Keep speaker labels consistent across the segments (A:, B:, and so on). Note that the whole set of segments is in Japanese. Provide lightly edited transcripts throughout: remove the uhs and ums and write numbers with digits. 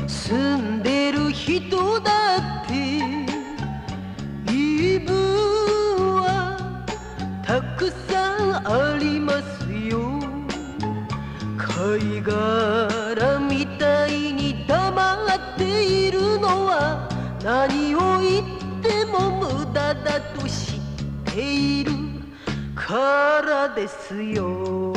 A: 住んでる人だって言い分はたくさんありますよ。貝殻みたいに黙っているのは何を言っても無駄だと知っているからですよ。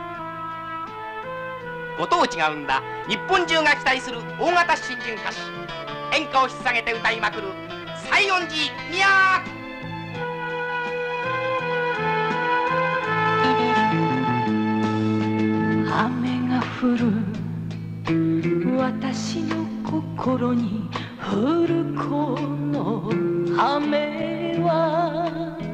B: ご当地が生んだ日本中が期待する大型新人歌手、演歌を引っ提げて歌いまくる西園寺宮。
A: 雨が降る私の心に降るこの雨は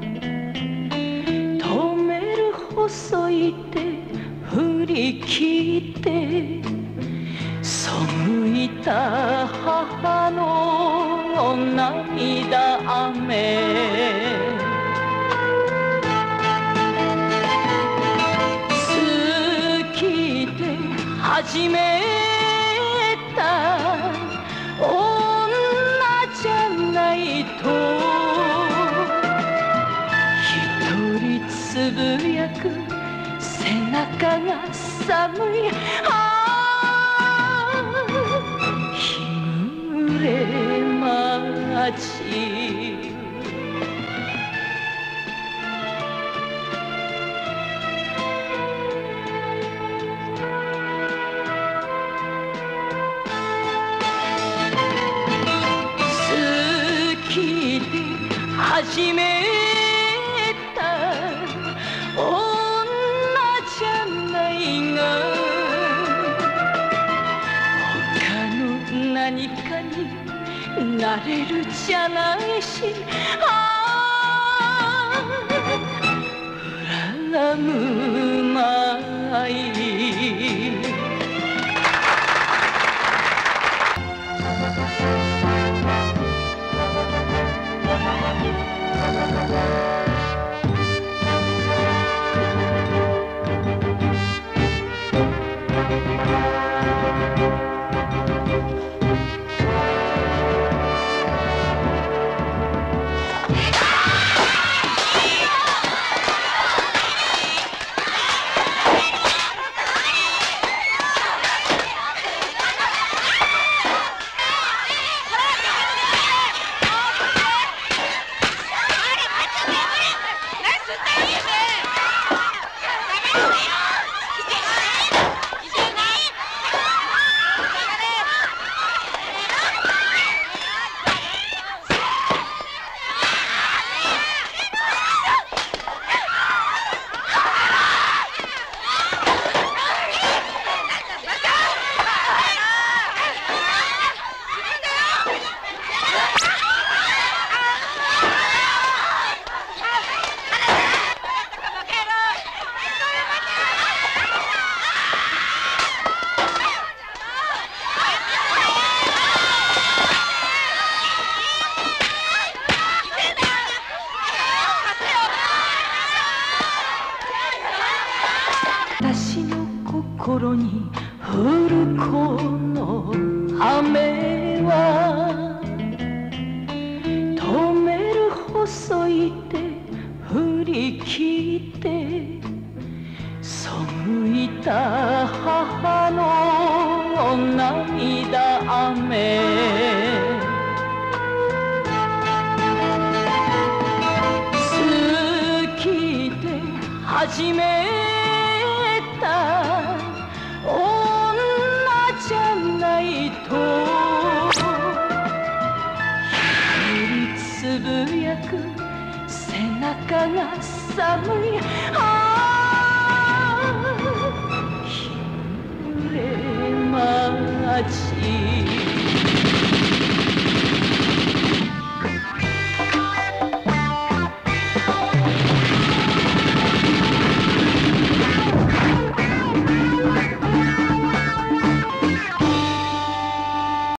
A: 止める細い手振り切って背いた母の涙雨。好きで始めた女じゃないと一人つぶやく背中が寒い。日暮れ街。好きで始めた女じゃないが他の何かになれるじゃないし、恨むまい。私の心に降るこの雨は止める細い手振り切って背いた母の涙雨。好きで始め女じゃないと一人つぶやく背中が寒い。